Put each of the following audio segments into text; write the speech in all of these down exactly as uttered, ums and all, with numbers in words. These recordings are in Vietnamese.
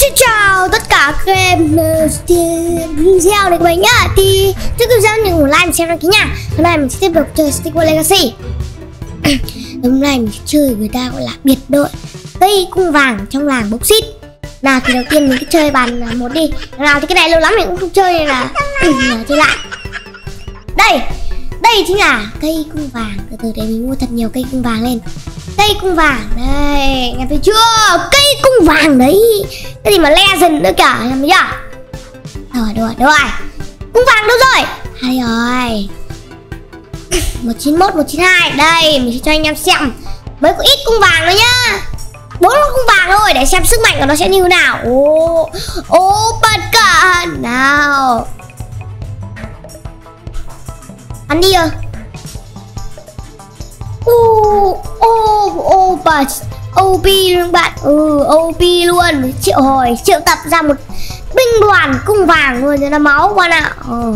Xin chào tất cả các em video này của mình nhá. Thì trước khi xem đừng like và xem đăng ký nha. Hôm nay mình sẽ tiếp tục chơi Stick War Legacy. Hôm nay mình sẽ chơi người ta gọi là biệt đội cây cung vàng trong làng bốc xít. Nào thì đầu tiên mình cứ chơi bàn một đi. Nào thì cái này lâu lắm mình cũng không chơi nên là chơi lại. Đây, đây chính là cây cung vàng. Từ từ để mình mua thật nhiều cây cung vàng lên. Cây cung vàng đây, nghe thấy chưa? Cây cung vàng đấy. Cái gì mà legend nữa cả, nghe thấy chưa? Rồi, rồi, rồi. Cung vàng đâu rồi? Hay rồi. một chín mốt, một chín hai. Đây, mình sẽ cho anh em xem. Mới có ít cung vàng nữa nhá. Bốn con cung vàng thôi để xem sức mạnh của nó sẽ như thế nào. Ô, ô, bật cả. Nào. Ăn đi rồi. Ô, ô, ô, bật ô pê luôn bạn. Ừ, ô pê luôn. Triệu hồi, triệu tập ra một binh đoàn cung vàng luôn cho nó máu qua nào. Ồ,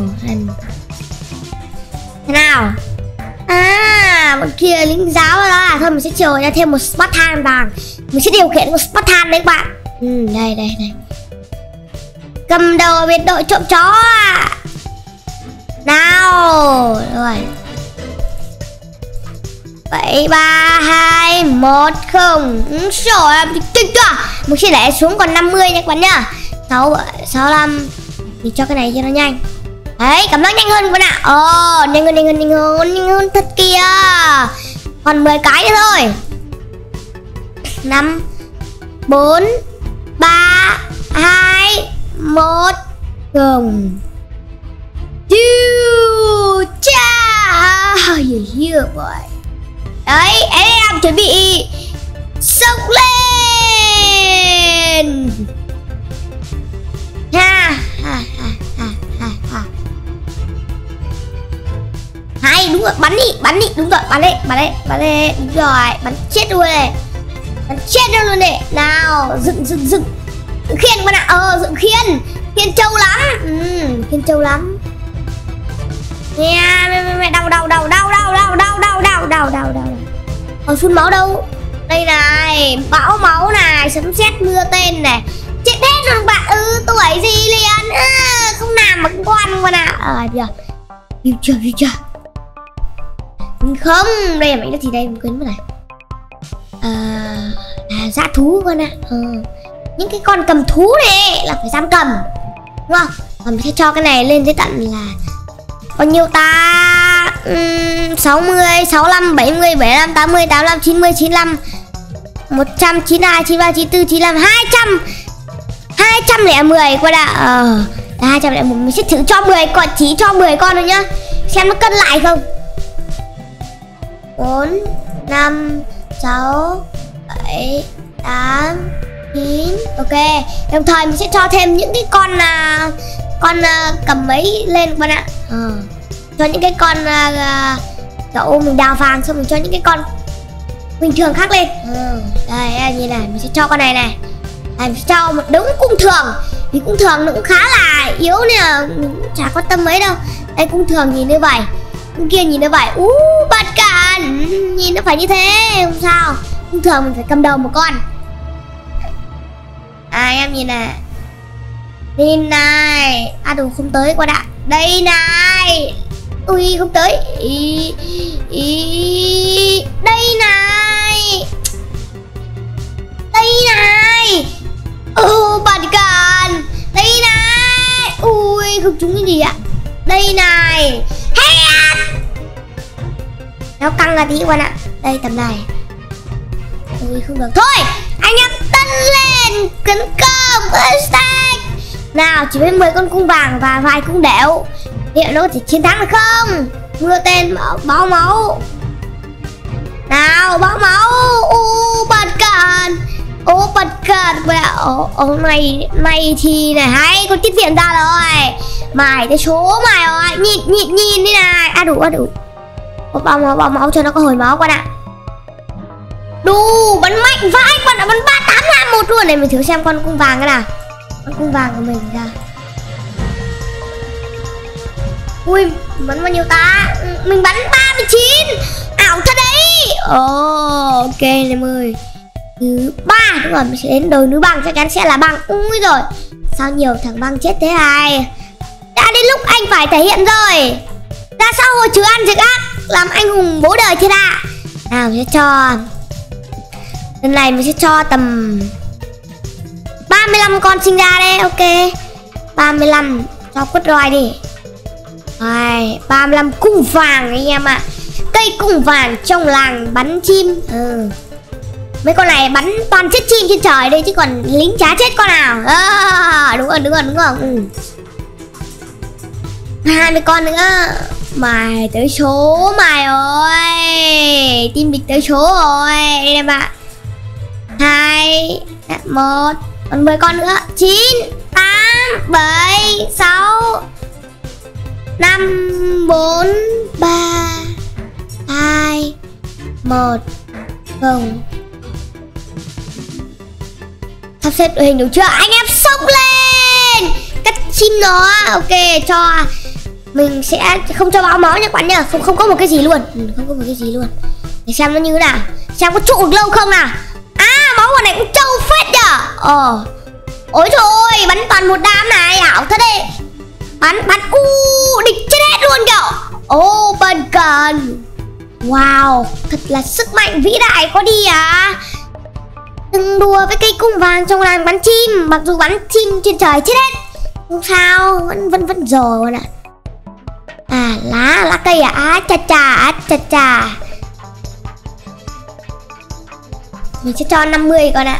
thế nào? À, bọn kia lính giáo đó à. Thôi mình sẽ triệu ra thêm một Spartan vàng. Mình sẽ điều khiển một Spartan đấy các bạn. Ừ, đây, đây, đây. Cầm đầu biệt đội trộm chó. Nào, rồi. Bảy, ba, hai, một, không. Rồi em tích chưa? Mình sẽ để xuống còn năm mươi nha các bạn nhá. Sáu, sáu, năm. Thì cho cái này cho nó nhanh. Đấy, cảm giác nhanh hơn các bạn ạ. Ồ, nhanh hơn, nhanh hơn, nhanh hơn, nhanh hơn thật kìa. Còn mười cái nữa thôi. Năm, bốn, ba, hai, một, không. Chiu, cha. Yeah, boy. Đấy, em chuẩn bị sốc lên. Ha, ha, ha, ha, ha, ha. Hay, đúng rồi, bắn đi, bắn đi, đúng rồi, bắn đi, bắn đi, bắn đi, đúng rồi, bắn chết luôn này. Bắn chết luôn này. Nào, dựng, dựng, dựng. Dựng khiên các bạn ạ, ờ, dựng khiên. Khiên trâu lắm, ừ, khiên trâu lắm. Nè, mẹ, mẹ, đau, đau, đau, đau, đau, đau, đau, đau, đau, đau, đau, đau. Còn phun máu đâu? Đây này, bão máu này, sấm sét mưa tên này. Chết hết rồi bạn. Ừ, tuổi gì liền. À, không làm mà con con ạ. À, giờ. Yêu chưa, yêu chưa. Không, đây là mảnh đất gì đây, mình quên mất này. À, là dã thú con ạ. À. Những cái con cầm thú này là phải giam cầm. Đúng không? Và mình sẽ cho cái này lên tới tận là bao nhiêu ta? Uhm, sáu mươi, sáu mươi lăm, bảy mươi, bảy mươi lăm, tám mươi, tám mươi lăm, chín mươi, chín mươi lăm, một trăm, chín mươi hai, chín mươi ba, chín mươi tư, chín mươi lăm, hai trăm, hai trăm lẻ mười qua đã. Ờ, hai trăm lẻ mười. Mình sẽ thử cho mười con, chỉ cho mười con thôi nhá. Xem nó cân lại không. bốn, năm, sáu, bảy, tám, chín. Ok. Đồng thời mình sẽ cho thêm những cái con là uh, con uh, cầm mấy lên các bạn ạ. Ờ. Cho những cái con cậu uh, mình đào vàng xong mình cho những cái con bình thường khác lên. Ừ. Đây như này mình sẽ cho con này này. Đây, mình sẽ cho một đống cung thường. Vì cung thường nó cũng khá là yếu nên là mình cũng chả quan tâm mấy đâu. Đây cung thường nhìn như vậy, cung kia nhìn như vậy. Ú uh, bật cả. Nhìn nó phải như thế không sao. Cung thường mình phải cầm đầu một con. À em nhìn này. Nhìn này. À đủ không tới qua đã. Đây này. Ui không tới. Ý, ý. Đây này. Đây này. Ừ bật càn. Đây này. Ui không trúng cái gì ạ. Đây này. Hết. Nó căng ra tí các bạn ạ. Đây tầm này. Ui không được. Thôi anh em tân lên. Tấn công. Nào chỉ với mười con cung vàng và vài cung đẻo. Liệu nó có thể chiến thắng được không? Mưa tên báo máu. Nào báo máu. U bật càn. Ô bật càn. Ô, ô này này thì này hay con tiếp viện ra rồi. Mày cái số mày rồi. Nhìn nhìn nhìn đi này. À đủ à đủ. Ô, báo máu báo máu cho nó có hồi máu con ạ. Đù bắn mạnh vãi con đã bắn ba tám năm một luôn. Này mình thử xem con cung vàng cái nào. Con cung vàng của mình ra. Ui, bắn bao nhiêu ta? Mình bắn ba mươi chín. Ảo thật đấy. Ồ, oh, ok em ơi. thứ ba. Đúng rồi, mình sẽ đến đồi núi băng, chắc chắn sẽ là băng. Ui rồi, sao nhiều thằng băng chết thế này? Đã đến lúc anh phải thể hiện rồi. Ra sao hồi trừ ăn trực ác, làm anh hùng bố đời thiên hạ. Nào mình sẽ cho, lần này mình sẽ cho tầm ba mươi lăm con sinh ra đây. Ok, ba mươi lăm cho quất roi đi. Rồi, ba mươi lăm cung vàng anh em ạ. À. Cây cung vàng trong làng bắn chim. Ừ. Mấy con này bắn toàn chết chim trên trời đây, chứ còn lính chả chết con nào. À, đúng rồi, đúng rồi, đúng rồi. Ừ. hai mươi con nữa. Mày tới số mày ơi. Team địch tới số rồi anh em ạ. Hai, một, còn mười con nữa. Chín, tám, bảy, sáu, năm, bốn, ba, hai, một. Không. Sắp xếp đội hình đủ chưa? Anh em xông lên. Cắt chim nó. Ok, cho mình sẽ không cho báo máu nha các bạn nhá. Không không có một cái gì luôn. Ừ, không có một cái gì luôn. Để xem nó như thế nào. Xem có trụ được lâu không nào. À, máu con này cũng trâu phết nhở. Ờ. Ôi trời ơi, bắn toàn một đám này, ảo thật đấy. Bắn bắn u địch chết hết luôn kìa. Ô, bần cần. Wow, thật là sức mạnh vĩ đại có đi à. Đừng đùa với cây cung vàng trong làng bắn chim. Mặc dù bắn chim trên trời chết hết, không sao, vẫn vẫn vẫn rồi nè. À, lá lá cây à. Á chà chà, á chà chà. Mình sẽ cho năm mươi con ạ.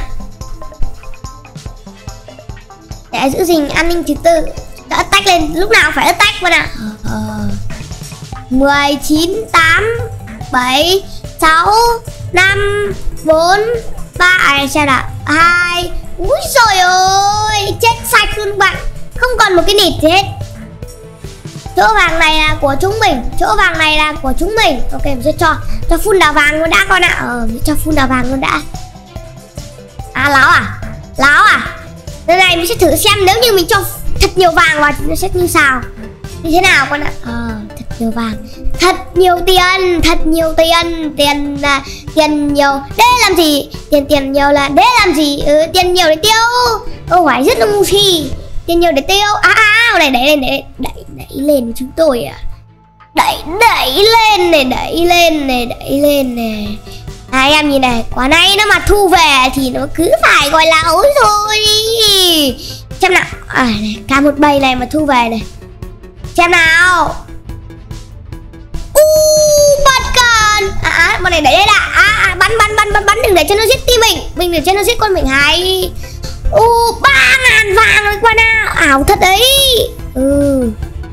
Để giữ gìn an ninh trật tự. Đã tách lên, lúc nào phải tách con ạ. Ờ. Mười, chín, tám, bảy, sáu, năm, bốn, ba, à, xem nào, hai. Úi trời ơi, chết sạch luôn bạn. Không còn một cái nịt gì hết. Chỗ vàng này là của chúng mình, chỗ vàng này là của chúng mình. Ok, mình sẽ cho cho full đào vàng luôn đã con ạ. Ờ, mình sẽ cho full đào vàng luôn đã. À, láo à, láo à. Lần này mình sẽ thử xem nếu như mình cho thật nhiều vàng vào thì nó sẽ như sao, như thế nào con ạ. Ờ, thật nhiều vàng, thật nhiều tiền, thật nhiều tiền, tiền là tiền nhiều để làm gì, tiền tiền nhiều là để làm gì. Ừ, tiền nhiều để tiêu, không phải rất là ngu si. Tiền nhiều để tiêu. À, à, này đẩy lên, đẩy đẩy đẩy lên với chúng tôi à. Đẩy đẩy lên này, đẩy lên này, đẩy lên này. À, em nhìn này, quả này nó mà thu về thì nó cứ phải gọi là ối rồi đi. Xem nào. À, này, cả một bầy này mà thu về này. Xem nào. U bật cần. À, à, bọn này đẩy lên ạ. À, à, bắn bắn bắn bắn bắn đừng để cho nó giết team mình. Mình để cho nó giết con mình hay. U ba ngàn vàng rồi qua nào. Ảo thật đấy. Ừ.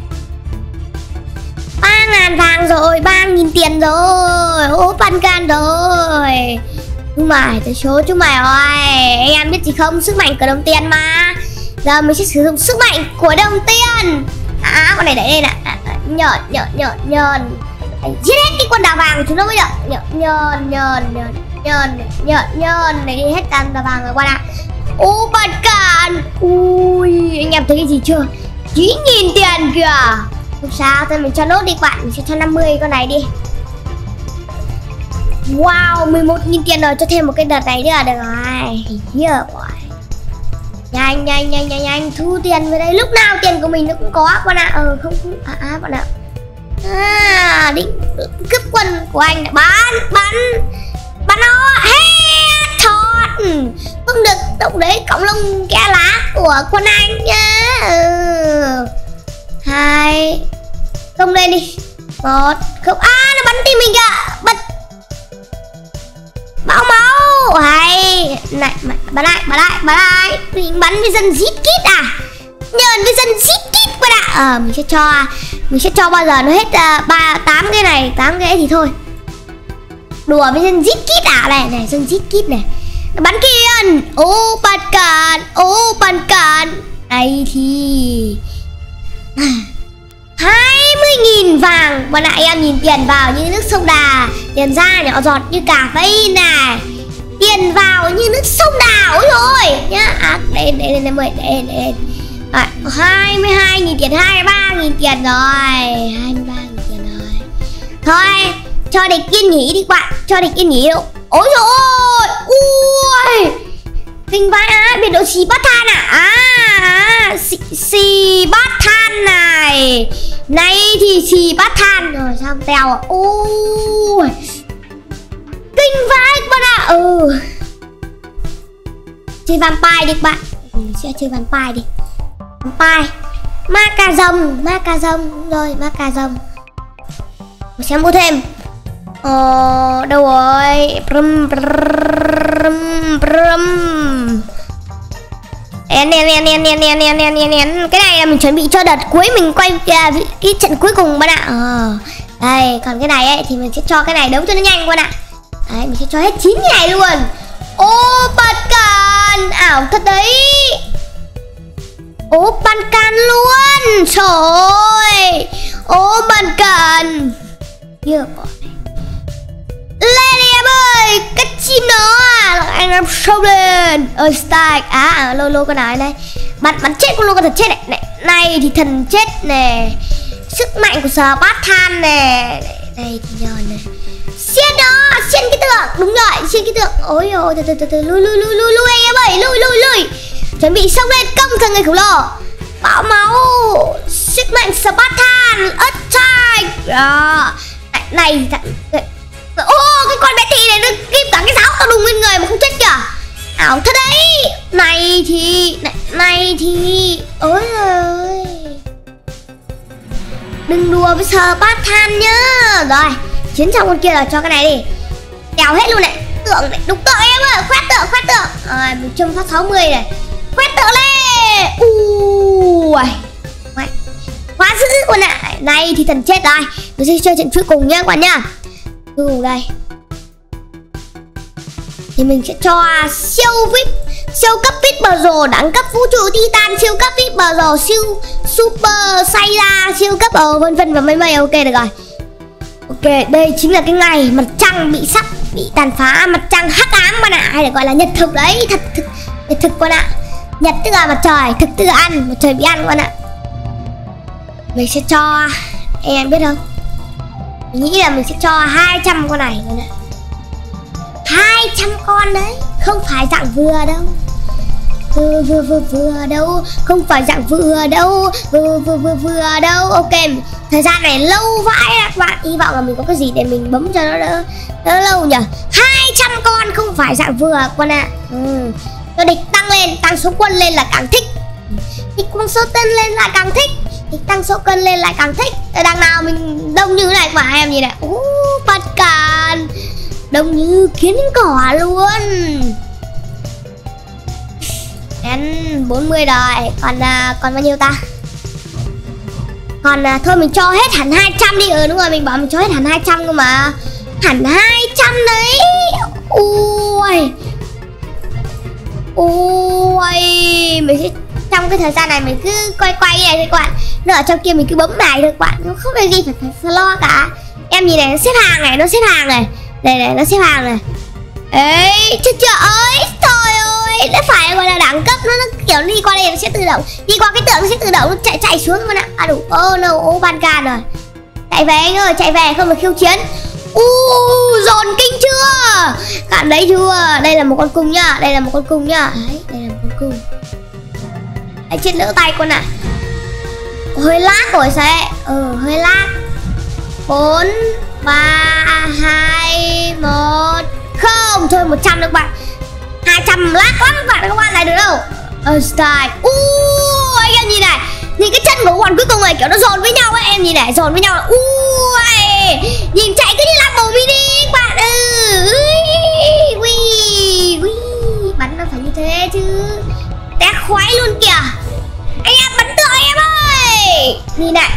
ba ngàn vàng rồi, ba nghìn tiền rồi. Ô pan can rồi. Chúng mày tới số chúng mày ơi. Anh em biết gì không? Sức mạnh của đồng tiền mà. Giờ mình sẽ sử dụng sức mạnh của đồng tiền. À, con này đẩy lên ạ. À, nhợn nhợn nhợn nhợn. Giết hết cái con đào vàng của chúng nó mới được. Nhợn nhợn nhợn nhợn nhợn nhợn nhợn. Để đi hết đàn đào vàng rồi qua nào. Ô bật cản. Ui, anh em thấy cái gì chưa? chín nghìn tiền kìa. Không sao, thôi mình cho nốt đi bạn. Mình sẽ cho năm mươi con này đi. Wow, mười một nghìn tiền rồi. Cho thêm một cái đợt này nữa là được rồi. Here boy. Nhanh nhanh nhanh nhanh nhanh. Thu tiền về đây. Lúc nào tiền của mình nó cũng có bạn ạ. Ờ không không. À à bạn ạ. À, định cướp quân của anh. Bắn bắn bắn nó. Headshot. Không được động đấy cọng lông kẽ lá của quân anh nhá. Ừ. Hai. Công lên đi. Một. Không. À, nó bắn tim mình kìa. Bật. Máu máu. Hay. Này, bắn lại, bắn lại, bắn lại. Mình bắn với dân giết kít à? Nhờn với dân giết kít bạn ạ. Ờ, mình sẽ cho mình sẽ cho bao giờ nó hết uh, ba tám cái này, tám cái thì thôi. Đùa với dân giết kít à? Này, này, dân giết kít này. Bắn kiên. Ô bật cản. Ô bật cản. Đây thì hai mươi nghìn vàng. Bọn lại em nhìn tiền vào như nước sông Đà. Tiền ra nhỏ giọt như cà phê này. Tiền vào như nước sông Đà. Ôi rồi nhá. À, đây đây đây mười đây đây. À, hai mươi hai nghìn tiền, hai mươi ba nghìn tiền rồi. hai mươi ba nghìn tiền rồi. Thôi, cho địch yên nghỉ đi bạn. Cho địch yên nghỉ đâu. Ôi dồi ôi. Ui, kinh vãi á. Biệt đội xì bát than à? À, à xì, xì bát than này. Này thì xì bát than. Rồi sao tèo à? Ui, kinh vãi các bạn ạ. Ừ, chơi vampire đi các bạn. Mình sẽ chơi vampire đi. Vampire ma cà rồng, ma cà rồng. Đúng rồi, ma cà rồng. Mình sẽ mua thêm. Ờ, đâu rồi? Brum, brum, brum. En, en, en, en, en, en, en, en, en. Cái này là mình chuẩn bị cho đợt cuối mình quay cái, cái trận cuối cùng bạn ạ. Ờ, đây, còn cái này ấy thì mình sẽ cho cái này đấu cho nó nhanh bạn ạ. Đấy, mình sẽ cho hết chín cái này luôn. Ô, bật càn ảo thật đấy. Ô, ban can luôn. Trời ơi. Ô, ban can. Chưa có. Lên đi em ơi. Cái chim nó à. Anh em sâu lên. Ơi style. À, lôi lôi con này đây. Bắn bắn chết con lôi con thật chết này. Này, này thì thần chết nè. Sức mạnh của sờ bát than nè. Đây thì nhờn này. Xiên nó, xiên cái tượng. Đúng rồi, xiên cái tượng. Ôi ôi, từ từ từ từ lui lui lui lui lui anh em ơi, lui lui lui. Chuẩn bị xông lên công thằng người khổng lồ. Bão máu. Sức mạnh Spartan attack. Đó. Này, này thằng. Ô, cái con bé thị này nó kim cả cái giáo tao đùng lên người mà không chết kìa. Ảo thật đấy. Này thì này, này thì ôi ơi. Đừng đùa với Spartan nhá. Rồi, chiến xong con kia là cho cái này đi. Đèo hết luôn này. Tượng này, đục tượng em ơi, khoét tượng, khoét tượng. Rồi, mình châm phát sáu mươi này. Khoét tượng lên. Ui. Quá dữ con ạ. Này thì thần chết rồi. Mình sẽ chơi trận cuối cùng nhá các bạn nhá. Cuối cùng đây. Thì mình sẽ cho siêu vip, siêu cấp vip bờ rồ, đẳng cấp vũ trụ titan, siêu cấp vip bờ rồ, siêu super Saiya, siêu cấp ờ vân vân và mấy mấy. Ok được rồi. Ok, đây chính là cái ngày mặt trăng bị sắp bị tàn phá, mặt trăng hắc ám bạn ạ, hay được gọi là nhật thực đấy, thật thực, nhật thực bạn ạ. Nhật tức là mặt trời, thực tức là ăn, mặt trời bị ăn bạn ạ. Mình sẽ cho, em biết không? Mình nghĩ là mình sẽ cho hai trăm con này bạn ạ. hai trăm con đấy, không phải dạng vừa đâu. Vừa vừa vừa vừa đâu, không phải dạng vừa đâu, vừa vừa vừa vừa đâu. Ok, thời gian này lâu vãi các bạn, hy vọng là mình có cái gì để mình bấm cho nó đỡ, đỡ lâu nhỉ. Hai trăm con không phải dạng vừa con ạ. Ừ. Cho địch tăng lên, tăng số quân lên là càng thích. Địch tăng số tên lên là càng thích. Địch tăng số cân lên lại càng thích. Đằng nào mình đông như thế này mà em nhìn này. Ú, bật càn. Đông như kiến cỏ luôn. Đến bốn mươi rồi. Còn à, còn bao nhiêu ta? Còn à, thôi mình cho hết hẳn hai trăm đi. Ừ đúng rồi, mình bảo mình cho hết hẳn hai trăm cơ mà. Hẳn hai trăm đấy. Ui. Ui. Mình sẽ trong cái thời gian này mình cứ quay quay như này các bạn. Nó ở trong kia mình cứ bấm bài thôi các bạn. Nó không có gì phải, phải lo cả. Em nhìn này, nó xếp hàng này, nó xếp hàng này. Đây này, nó xếp hàng này. Ấy, trời trời ơi, trời ơi. Nó phải gọi là đẳng cấp. Nó, nó kiểu đi qua đây nó sẽ tự động. Đi qua cái tượng nó sẽ tự động, nó chạy chạy xuống các bạn ạ. À đủ, ô oh, no, ô oh, ban can rồi. Chạy về anh ơi, chạy về không được khiêu chiến. U uh, dồn kinh chưa? Cảm thấy chưa? Đây là một con cung nhá. Đây là một con cung nhá. Đấy, đây là một con cung. Đấy, chết lỡ tay con ạ. À. Hơi lag rồi sao ấy? Ừ, hơi lag. Bốn ba hai một không. Thôi một trăm nữa các bạn. Hai trăm lag lắm các bạn. Các bạn lại được đâu? Ờ style. Uh, anh em nhìn này. Nhìn cái chân của quần cuối cùng này kiểu nó dồn với nhau ấy. Em nhìn này, dồn với nhau. Ui, nhìn chạy cứ như Lamborghini các bạn. Ừ. Ui, ui. Bắn nó phải như thế chứ. Tét khoái luôn kìa. Anh em bắn tượng anh em ơi. Nhìn này.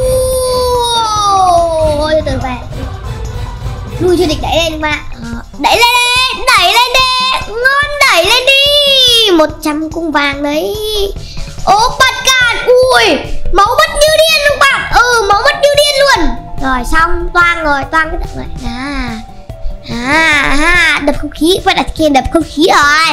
Ui, từ từ về. Lui cho địch đẩy lên các bạn. Ờ, đẩy lên đi, đẩy lên đi. Ngon, đẩy lên đi. Một trăm cung vàng đấy. Ô bật càn. Ui, máu mất như điên luôn các bạn. Ừ, máu mất như điên luôn. Rồi xong, toang rồi, toang cái tượng này. À, à, à, đập không khí. Phải đặt kia đập không khí rồi.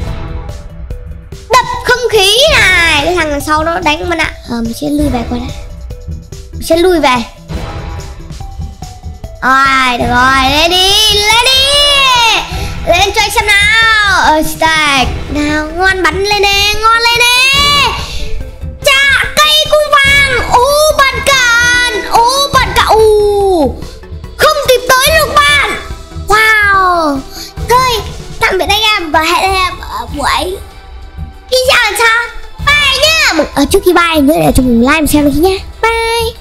Đập không khí này. Cái thằng đằng sau nó đánh bạn ạ. Ờ, mình sẽ lui về coi đã. Mình sẽ lui về. Rồi, được rồi, lên đi, lên đi. Lên cho anh xem nào. Ờ stack. Nào ngon, bắn lên nè, ngon lên nè. Chà, cây cung vàng. Ô bạn cạn. Ô bạn cạn. Ồ, không tìm tới được bạn. Wow. Thôi tạm biệt anh em và hẹn anh em ở buổi đi dạo lần sau. Bye nhá. Ở trước khi bye nhớ để cho mình like và xem được nhé. Bye.